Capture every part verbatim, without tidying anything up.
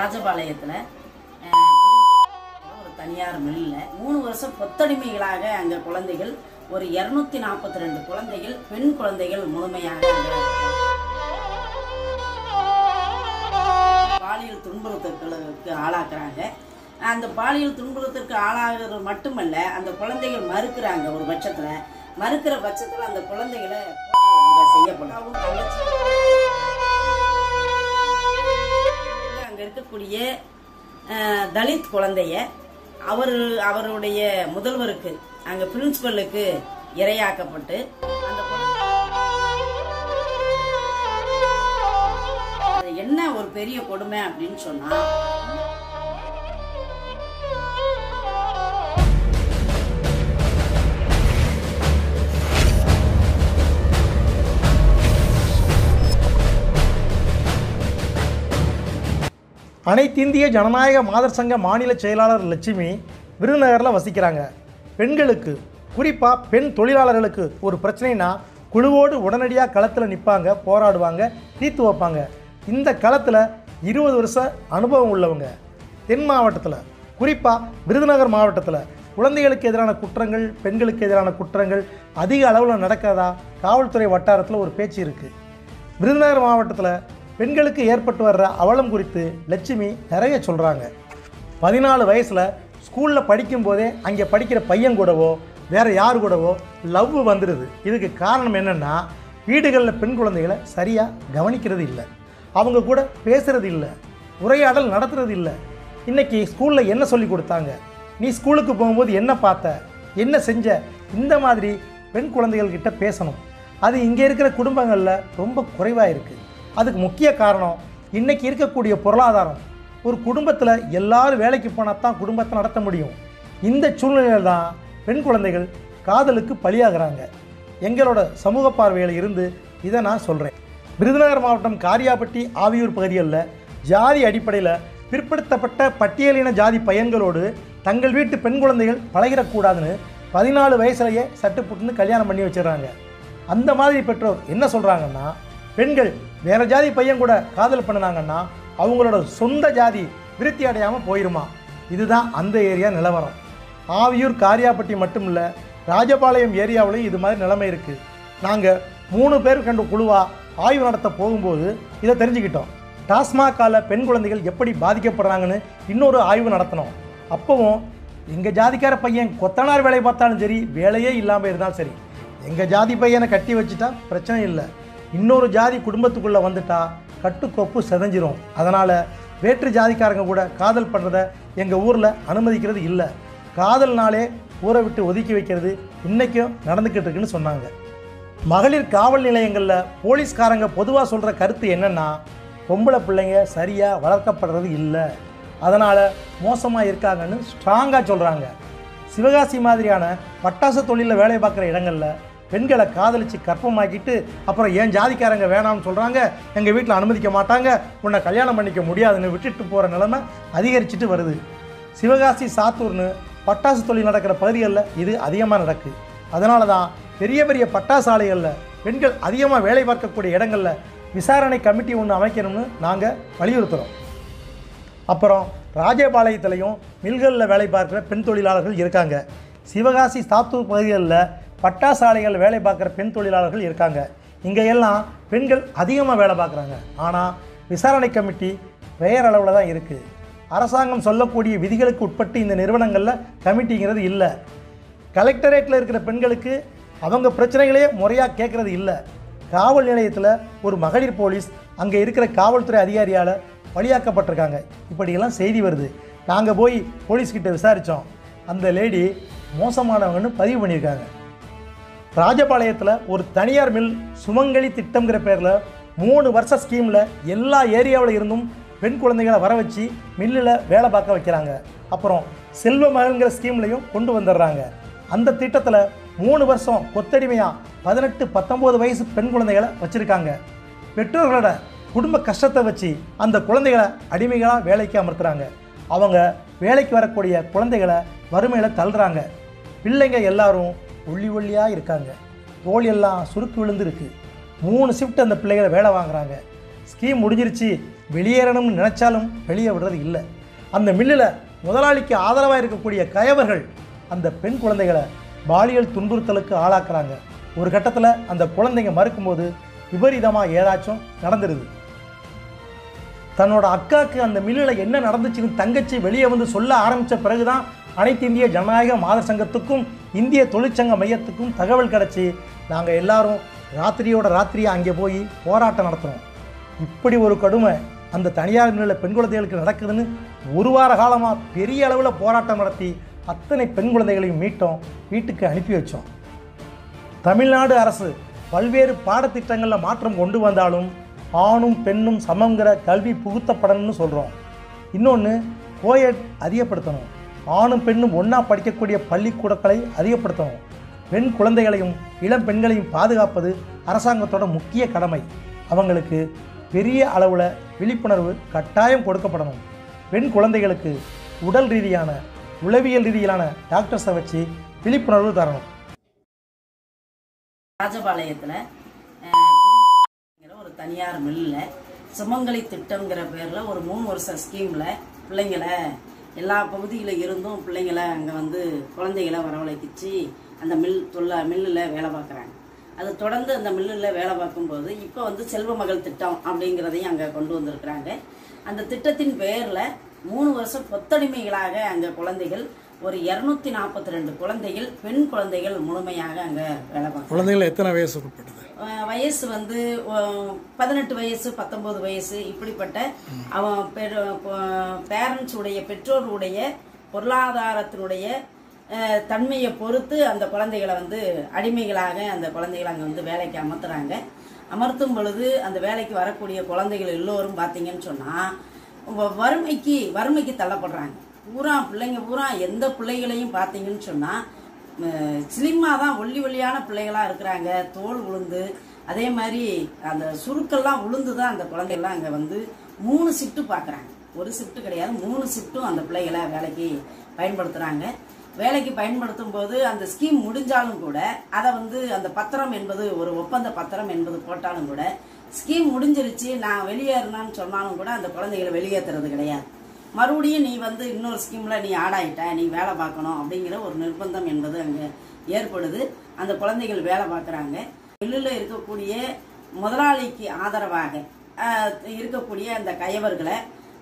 ராஜபாளையத்தில் ஒரு தனியார் மில்லில் மூணு வருஷம் கொத்தடிமைகளாக அங்கே குழந்தைகள் ஒரு இரநூத்தி நாற்பத்தி ரெண்டு குழந்தைகள் பெண் குழந்தைகள் முழுமையாக பாலியல் துன்புறுத்தலுக்கு ஆளாக்குறாங்க. அந்த பாலியல் துன்புறுத்தலுக்கு ஆளாகிறது மட்டுமல்ல, அந்த குழந்தைகள் மறுக்கிறாங்க. ஒரு பட்சத்தில் மறுக்கிற பட்சத்தில் அந்த குழந்தைகளை செய்யப்படும். அங்கே இருக்கக்கூடிய தலித் குழந்தைய அவர் அவருடைய முதல்வருக்கு அங்கே பிரின்சிபலுக்கு இரையாக்கப்பட்டு அந்த என்ன ஒரு பெரிய கொடுமை அப்படின்னு சொன்னா, அனைத்திந்திய ஜனநாயக மாதர் சங்க மாநில செயலாளர் லட்சுமி விருதுநகரில் வசிக்கிறாங்க. பெண்களுக்கு, குறிப்பாக பெண் தொழிலாளர்களுக்கு ஒரு பிரச்சனைனா குழுவோடு உடனடியாக களத்தில் நிற்பாங்க, போராடுவாங்க, தீர்த்து வைப்பாங்க. இந்த களத்தில் இருபது வருஷம் அனுபவம் உள்ளவங்க. தென் மாவட்டத்தில், குறிப்பாக விருதுநகர் மாவட்டத்தில் குழந்தைகளுக்கு எதிரான குற்றங்கள், பெண்களுக்கு எதிரான குற்றங்கள் அதிக அளவில் நடக்கிறதா காவல்துறை வட்டாரத்தில் ஒரு பேச்சு இருக்குது. விருதுநகர் மாவட்டத்தில் பெண்களுக்கு ஏற்பட்டு வர்ற அவலம் குறித்து லட்சுமி நிறைய சொல்கிறாங்க. பதினாலு வயசில் ஸ்கூலில் படிக்கும்போதே அங்கே படிக்கிற பையன் கூடவோ வேறு யார் கூடவோ லவ் வந்துடுது. இதுக்கு காரணம் என்னென்னா, வீடுகளில் பெண் குழந்தைகளை சரியாக கவனிக்கிறது இல்லை, அவங்க கூட பேசுகிறது இல்லை, உரையாடல் நடத்துறது இல்லை. இன்றைக்கி ஸ்கூலில் என்ன சொல்லி கொடுத்தாங்க, நீ ஸ்கூலுக்கு போகும்போது என்ன பார்த்த, என்ன செஞ்ச, இந்த மாதிரி பெண் குழந்தைகள்கிட்ட பேசணும். அது இங்கே இருக்கிற குடும்பங்களில் ரொம்ப குறைவாக இருக்குது. அதுக்கு முக்கிய காரணம் இன்றைக்கி இருக்கக்கூடிய பொருளாதாரம். ஒரு குடும்பத்தில் எல்லாரும் வேலைக்கு போனால் தான் குடும்பத்தை நடத்த முடியும். இந்த சூழ்நிலையில் தான் பெண் குழந்தைகள் காதலுக்கு பலியாகிறாங்க. எங்களோட சமூக பார்வையில் இருந்து இதை நான் சொல்கிறேன். விருதுநகர் மாவட்டம் காரியாபட்டி, ஆவியூர் பகுதிகளில் ஜாதி அடிப்படையில் பிற்படுத்தப்பட்ட பட்டியலின ஜாதி பையன்களோடு தங்கள் வீட்டு பெண் குழந்தைகள் பழகிடக்கூடாதுன்னு பதினாலு வயசுலேயே சட்டுப்புட்டுன்னு கல்யாணம் பண்ணி வச்சிடறாங்க. அந்த மாதிரி பெற்றோர் என்ன சொல்கிறாங்கன்னா, பெண்கள் வேறு ஜாதி பையன் கூட காதல் பண்ணினாங்கன்னா அவங்களோட சொந்த ஜாதி விருத்தி அடையாமல் போயிருமா. இதுதான் அந்த ஏரியா நிலவரம். ஆவியூர், காரியாபட்டி மட்டும் இல்லை, ராஜபாளையம் ஏரியாவிலையும் இது மாதிரி நிலைமை இருக்குது. நாங்கள் மூணு பேர் கண்டு குழுவாக ஆய்வு நடத்த போகும்போது இதை தெரிஞ்சுக்கிட்டோம். டாஸ்மாகால பெண் குழந்தைகள் எப்படி பாதிக்கப்படுறாங்கன்னு இன்னொரு ஆய்வு நடத்தினோம். அப்போவும் எங்கள் ஜாதிக்கார பையன் கொத்தனார் வேலை பார்த்தாலும் சரி, வேலையே இல்லாமல் இருந்தாலும் சரி, எங்கள் ஜாதி பையனை கட்டி வச்சுட்டா பிரச்சனை இல்லை, இன்னொரு ஜாதி குடும்பத்துக்குள்ளே வந்துட்டா கட்டுக்கோப்பு செதஞ்சிரும். அதனால் வேற்று ஜாதிக்காரங்க கூட காதல் பண்ணுறதை எங்கள் ஊரில் அனுமதிக்கிறது இல்லை. காதல்னாலே ஊரை விட்டு ஒதுக்கி வைக்கிறது இன்றைக்கும் நடந்துக்கிட்டு இருக்குன்னு சொன்னாங்க. மகளிர் காவல் நிலையங்களில் போலீஸ்காரங்க பொதுவாக சொல்கிற கருத்து என்னென்னா, பொம்பளை பிள்ளைங்க சரியாக வளர்க்கப்படுறது இல்லை, அதனால் மோசமாக இருக்காங்கன்னு ஸ்ட்ராங்காக சொல்கிறாங்க. சிவகாசி மாதிரியான பட்டாசு தொழிலில் வேலை பார்க்குற இடங்களில் பெண்களை காதலித்து கற்பமாக்கிட்டு அப்புறம் ஏன் ஜாதிக்காரங்க வேணாம்னு சொல்கிறாங்க, எங்கள் வீட்டில் அனுமதிக்க மாட்டாங்க, உன்னை கல்யாணம் பண்ணிக்க முடியாதுன்னு விட்டுட்டு போகிற நிலைமை அதிகரிச்சுட்டு வருது. சிவகாசி, சாத்தூர்னு பட்டாசு தொழில் நடக்கிற பகுதிகளில் இது அதிகமாக நடக்குது. அதனால தான் பெரிய பெரிய பட்டாசு ஆலைகளில் பெண்கள் அதிகமாக வேலை பார்க்கக்கூடிய இடங்களில் விசாரணை கமிட்டி ஒன்று அமைக்கணும்னு நாங்கள் வலியுறுத்துகிறோம். அப்புறம் ராஜபாளையத்திலையும் மில்களில் வேலை பார்க்குற பெண் தொழிலாளர்கள் இருக்காங்க. சிவகாசி, சாத்தூர் பகுதிகளில் பட்டாசு ஆலைகள் வேலை பார்க்குற பெண் தொழிலாளர்கள் இருக்காங்க. இங்கே எல்லாம் பெண்கள் அதிகமாக வேலை பார்க்குறாங்க. ஆனால் விசாரணை கமிட்டி பெயர் அளவில் தான் இருக்குது. அரசாங்கம் சொல்லக்கூடிய விதிகளுக்கு உட்பட்டு இந்த நிறுவனங்களில் கமிட்டிங்கிறது இல்லை. கலெக்டரேட்டில் இருக்கிற பெண்களுக்கு அவங்க பிரச்சனைகளையே முறையாக கேட்குறது இல்லை. காவல் நிலையத்தில் ஒரு மகளிர் போலீஸ் அங்கே இருக்கிற காவல்துறை அதிகாரியால் பலியாக்கப்பட்டிருக்காங்க. இப்படியெல்லாம் செய்தி வருது. நாங்கள் போய் போலீஸ்கிட்ட விசாரித்தோம். அந்த லேடி மோசமானவங்கன்னு பதிவு பண்ணியிருக்காங்க. ராஜபாளையத்தில் ஒரு தனியார் மில் சுமங்கலி திட்டம்ங்கிற பேரில் மூணு வருஷ ஸ்கீமில் எல்லா ஏரியாவில் இருந்தும் பெண் குழந்தைகளை வர வச்சு மில்லில் வேலை பார்க்க வைக்கிறாங்க. அப்புறம் செல்வ மகள்ங்கிற ஸ்கீம்லையும் கொண்டு வந்துடுறாங்க. அந்த திட்டத்தில் மூணு வருஷம் கொத்தடிமையாக பதினெட்டு பத்தொம்போது வயசு பெண் குழந்தைகளை வச்சுருக்காங்க. பெற்றோர்களோட குடும்ப கஷ்டத்தை வச்சு அந்த குழந்தைகளை அடிமைகளாக வேலைக்கு அமர்த்துறாங்க. அவங்க வேலைக்கு வரக்கூடிய குழந்தைகளை வறுமையில் தள்ளுறாங்க. பிள்ளைங்க எல்லாரும் ஒல்லி ஒல்லியாக இருக்காங்க, தோல் எல்லாம் சுருக்கு விழுந்து இருக்குது. மூணு ஷிஃப்ட் அந்த பிள்ளைகளை வேலை வாங்குறாங்க. ஸ்கீம் முடிஞ்சிருச்சு வெளியேறணும்னு நினச்சாலும் வெளியே விடுறது இல்லை. அந்த மில்லில் முதலாளிக்கு ஆதரவாக இருக்கக்கூடிய கயவர்கள் அந்த பெண் குழந்தைகளை பாலியல் துன்புறுத்தலுக்கு ஆளாக்குறாங்க. ஒரு கட்டத்தில் அந்த குழந்தைங்க மறுக்கும்போது விபரீதமாக ஏதாச்சும் நடந்துடுது. தன்னோட அக்காவுக்கு அந்த மில்லில் என்ன நடந்துச்சுன்னு தங்கச்சி வெளியே வந்து சொல்ல ஆரம்பித்த பிறகு தான் அனைத்து இந்திய ஜனநாயக மாதர் சங்கத்துக்கும் இந்திய தொழிற்சங்க மையத்துக்கும் தகவல் கிடச்சி நாங்கள் எல்லாரும் ராத்திரியோட ராத்திரியாக அங்கே போய் போராட்டம் நடத்துகிறோம். இப்படி ஒரு கடுமை அந்த தனியார் மில்லில் பெண் குழந்தைகளுக்கு நடக்குதுன்னு ஒரு வார காலமாக பெரிய அளவில் போராட்டம் நடத்தி அத்தனை பெண் குழந்தைகளையும் மீட்டோம், வீட்டுக்கு அனுப்பி வச்சோம். தமிழ்நாடு அரசு பல்வேறு பாடத்திட்டங்களில் மாற்றம் கொண்டு வந்தாலும் ஆணும் பெண்ணும் சமங்கிற கல்வி புகுத்தப்படணும்னு சொல்கிறோம். இன்னொன்று கோயட் அதிகப்படுத்தணும். ஆணும் பெண்ணும் ஒன்றா படிக்கக்கூடிய பள்ளிக்கூடங்களை அதிகப்படுத்தணும். பெண் குழந்தைகளையும் இளம் பெண்களையும் பாதுகாப்பது அரசாங்கத்தோட முக்கிய கடமை. அவங்களுக்கு பெரிய அளவில் விழிப்புணர்வு கட்டாயம் கொடுக்கப்படணும். பெண் குழந்தைகளுக்கு உடல் ரீதியான உளவியல் ரீதியிலான டாக்டர்ஸை வச்சு விழிப்புணர்வு தரணும். ராஜபாளையத்தில் ஒரு தனியார் மில்லில் சுமங்கலி திட்டம்ங்கிற பேரில் ஒரு மூணு வருஷம் ஸ்கீமில் பிள்ளைங்களை எல்லா பகுதியில் இருந்தும் பிள்ளைங்களை அங்கே வந்து குழந்தைகளை வரவழைக்கிச்சு அந்த மில் தொல்ல மில்லில் வேலை பார்க்குறாங்க. அது தொடர்ந்து அந்த மில்லில் வேலை பார்க்கும்போது இப்போ வந்து செல்வ மகள் திட்டம் அப்படிங்கிறதையும் அங்கே கொண்டு வந்திருக்கிறாங்க. அந்த திட்டத்தின் பேரில் மூணு வருஷம் கொத்தடிமைகளாக அங்கே குழந்தைகள் ஒரு இரநூத்தி நாற்பத்தி ரெண்டு குழந்தைகள் பெண் குழந்தைகள் முழுமையாக அங்கே வேலை பார்க்குறாங்க. குழந்தைகள் எத்தனை வயசு உட்பட்டது? வயசு வந்து பதினெட்டு வயசு பத்தொன்பது வயசு இப்படிப்பட்ட அவன் பேரண்ட்ஸ் உடைய பெற்றோருடைய பொருளாதாரத்தினுடைய தன்மையை பொறுத்து அந்த குழந்தைகளை வந்து அடிமைகளாக அந்த குழந்தைகளை அங்கே வந்து வேலைக்கு அமர்த்துறாங்க. அமர்த்தும் பொழுது அந்த வேலைக்கு வரக்கூடிய குழந்தைகள் எல்லோரும் பார்த்தீங்கன்னு சொன்னால் வறுமைக்கு வறுமைக்கு தள்ளப்படுறாங்க. பூரா பிள்ளைங்க பூரா எந்த பிள்ளைகளையும் பார்த்தீங்கன்னு சொன்னால் ஸ்லிம்மாக தான் ஒல்லி ஒல்லியான பிள்ளைகளாக இருக்கிறாங்க. தோல் உளுந்து அதே மாதிரி அந்த சுருக்கெல்லாம் உளுந்து தான் அந்த குழந்தைகள்லாம் அங்கே வந்து மூணு ஷிஃப்ட்டு பார்க்குறாங்க. ஒரு ஷிஃப்ட்டு கிடையாது, மூணு ஷிஃப்ட்டும் அந்த பிள்ளைகளை வேலைக்கு பயன்படுத்துகிறாங்க. வேலைக்கு பயன்படுத்தும் போது அந்த ஸ்கீம் முடிஞ்சாலும் கூட அதை வந்து அந்த பத்திரம் என்பது ஒரு ஒப்பந்த பத்திரம் என்பது போட்டாலும் கூட ஸ்கீம் முடிஞ்சிருச்சு நான் வெளியேறினான்னு சொன்னாலும் கூட அந்த குழந்தைகளை வெளியேற்றுறது கிடையாது. மறுபடியும் நீ வந்து இன்னொரு ஸ்கீமில் நீ ஆடாயிட்ட, நீ வேலை பார்க்கணும் அப்படிங்கிற ஒரு நிர்பந்தம் என்பது அங்கே ஏற்படுது. அந்த குழந்தைகள் வேலை பார்க்குறாங்க. மில்லில் இருக்கக்கூடிய முதலாளிக்கு ஆதரவாக இருக்கக்கூடிய அந்த கயவர்களை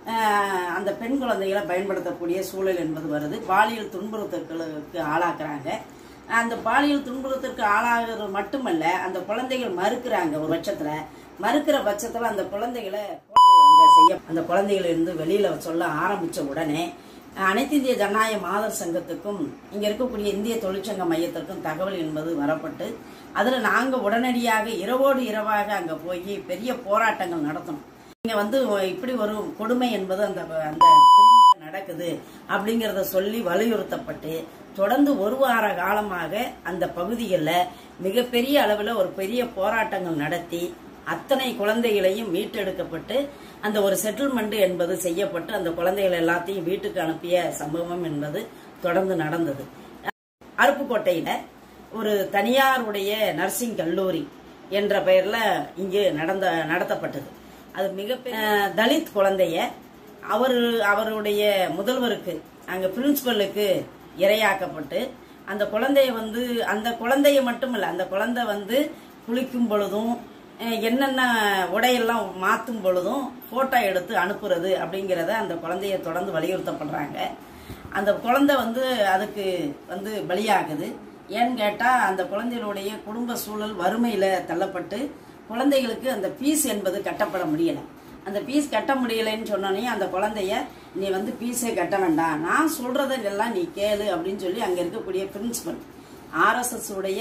அந்த பெண் குழந்தைகளை பயன்படுத்தக்கூடிய சூழல் என்பது வருது. பாலியல் துன்புறுத்தலுக்கு ஆளாக்குறாங்க. அந்த பாலியல் துன்புறுத்தலுக்கு ஆளாகிறது மட்டுமல்ல, அந்த குழந்தைகள் மறுக்கிறாங்க. ஒரு பட்சத்தில் மறுக்கிற பட்சத்தில் அந்த குழந்தைகளை அங்கே செய்ய அந்த குழந்தைகள் இருந்து வெளியில் சொல்ல ஆரம்பித்த உடனே அனைத்து இந்திய ஜனநாயக மாதர் சங்கத்துக்கும் இங்கே இருக்கக்கூடிய இந்திய தொழிற்சங்க மையத்திற்கும் தகவல் என்பது வரப்பட்டு அதில் நாங்கள் உடனடியாக இரவோடு இரவாக அங்கே போய் பெரிய போராட்டங்கள் நடத்தணும். இங்கே வந்து இப்படி ஒரு கொடுமை என்பது அந்த அந்த நடக்குது அப்படிங்கிறத சொல்லி வலியுறுத்தப்பட்டு தொடர்ந்து ஒரு வார காலமாக அந்த பகுதிகளில் மிகப்பெரிய அளவில் ஒரு பெரிய போராட்டங்கள் நடத்தி அத்தனை குழந்தைகளையும் மீட்டெடுக்கப்பட்டு அந்த ஒரு செட்டில்மெண்ட் என்பது செய்யப்பட்டு அந்த குழந்தைகள் எல்லாத்தையும் வீட்டுக்கு அனுப்பிய சம்பவம் என்பது தொடர்ந்து நடந்தது. அருப்புக்கோட்டையில ஒரு தனியாருடைய நர்சிங் கல்லூரி என்ற பெயர்ல இங்கு நடந்த நடத்தப்பட்டது. அது மிக தலித் குழந்தைய அவர் அவருடைய முதல்வருக்கு அங்க பிரின்சிபலுக்கு இரையாக்கப்பட்டு அந்த குழந்தைய வந்து அந்த குழந்தைய மட்டுமல்ல அந்த குழந்தை வந்து குளிக்கும் பொழுதும் என்னென்ன உடையெல்லாம் மாற்றும் பொழுதும் போட்டோ எடுத்து அனுப்புறது அப்படிங்கிறத அந்த குழந்தைய தொடர்ந்து வலியுறுத்தப்படுறாங்க. அந்த குழந்தை வந்து அதுக்கு வந்து பலியாகுது. ஏன்னு கேட்டால் அந்த குழந்தைகளுடைய குடும்ப சூழல் வறுமையில் தள்ளப்பட்டு குழந்தைகளுக்கு அந்த ஃபீஸ் என்பது கட்டப்பட முடியலை. அந்த ஃபீஸ் கட்ட முடியலைன்னு சொன்னோன்னே அந்த குழந்தைய நீ வந்து ஃபீஸே கட்ட வேண்டாம், நான் சொல்றதெல்லாம் நீ கேளு அப்படின்னு சொல்லி அங்கே இருக்கக்கூடிய பிரின்சிபல் ஆர்எஸ்எஸ் உடைய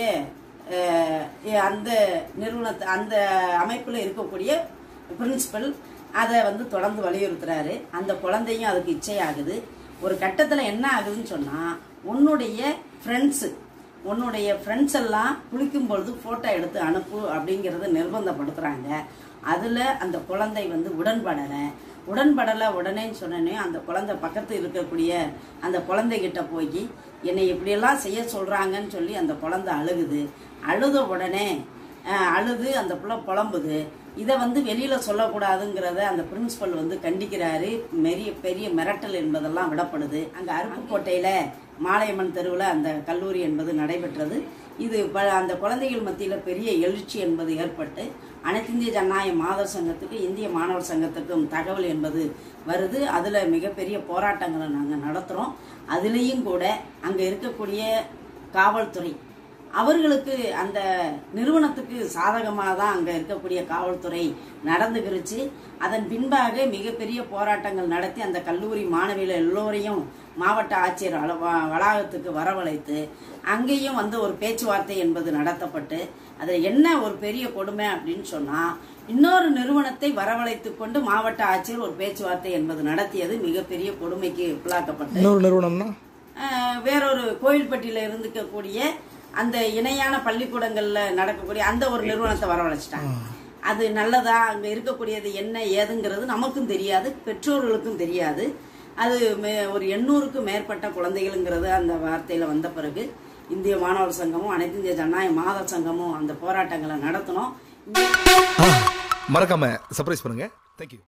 அந்த நிறுவனத்தை அந்த அமைப்பில் இருக்கக்கூடிய பிரின்சிபல் அதை வந்து தொடர்ந்து வலியுறுத்துறாரு. அந்த குழந்தையும் அதுக்கு இச்சையாகுது. ஒரு கட்டத்தில் என்ன ஆகுதுன்னு சொன்னால் உன்னுடைய ஃப்ரெண்ட்ஸு உன்னுடைய ஃப்ரெண்ட்ஸ் எல்லாம் குளிக்கும் பொழுது ஃபோட்டோ எடுத்து அனுப்பு அப்படிங்கிறத நிர்பந்தப்படுத்துகிறாங்க. அதில் அந்த குழந்தை வந்து உடன்படலை உடன்படலை உடனேன்னு சொன்னோன்னே அந்த குழந்தை பக்கத்து இருக்கக்கூடிய அந்த குழந்தைகிட்ட போய் என்னை இப்படியெல்லாம் செய்ய சொல்கிறாங்கன்னு சொல்லி அந்த குழந்தை அழுகுது. அழுத உடனே அழுது அந்த பிள்ளை புலம்புது. இதை வந்து வெளியில் சொல்லக்கூடாதுங்கிறத அந்த பிரின்சிபல் வந்து கண்டிக்கிறாரு. பெரிய பெரிய மிரட்டல் என்பதெல்லாம் விடப்படுது. அங்கே அருப்புக்கோட்டையில் மாலையம்மன் தெருவில் அந்த கல்லூரி என்பது நடைபெற்றது. இது ப அந்த குழந்தைகள் மத்தியில் பெரிய எழுச்சி என்பது ஏற்பட்டு அனைத்து இந்திய ஜனநாயக மாதர் சங்கத்துக்கு இந்திய மாணவர் சங்கத்துக்கும் தகவல் என்பது வருது. அதில் மிகப்பெரிய போராட்டங்களை நாங்கள் நடத்துகிறோம். அதுலேயும் கூட அங்கே இருக்கக்கூடிய காவல்துறை அவர்களுக்கு அந்த நிறுவனத்துக்கு சாதகமாக தான் அங்கே இருக்கக்கூடிய காவல்துறை நடந்துக்கிருச்சு. அதன் பின்பாக மிகப்பெரிய போராட்டங்கள் நடத்தி அந்த கல்லூரி மாணவிகள் எல்லோரையும் மாவட்ட ஆட்சியர் வளாகத்துக்கு வரவழைத்து அங்கேயும் வந்து ஒரு பேச்சுவார்த்தை என்பது நடத்தப்பட்டு அதில் என்ன ஒரு பெரிய கொடுமை அப்படின்னு சொன்னால், இன்னொரு நிறுவனத்தை வரவழைத்து கொண்டு மாவட்ட ஆட்சியர் ஒரு பேச்சுவார்த்தை என்பது நடத்தியது மிகப்பெரிய கொடுமைக்கு உள்ளாக்கப்பட்டு, இன்னொரு நிறுவனம்னா வேறொரு கோயில்பட்டியில் இருந்துக்கக்கூடிய அந்த இணையான பள்ளிக்கூடங்கள்ல நடக்கக்கூடிய அந்த ஒரு நிறுவனத்தை வரவழைச்சிட்டாங்க. அது நல்லதா, அங்க இருக்கக்கூடியது என்ன ஏதுங்கிறது நமக்கும் தெரியாது, பெற்றோர்களுக்கும் தெரியாது. அது ஒரு எண்ணூறுக்கும் மேற்பட்ட குழந்தைகள்ங்கிறது அந்த வார்த்தையில வந்த பிறகு இந்திய மாணவர் சங்கமும் அனைத்து இந்திய ஜனநாயக மாதர் சங்கமும் அந்த போராட்டங்களை நடத்தணும். மறக்காம சர்ப்ரைஸ் பண்ணுங்க. தேங்க்யூ.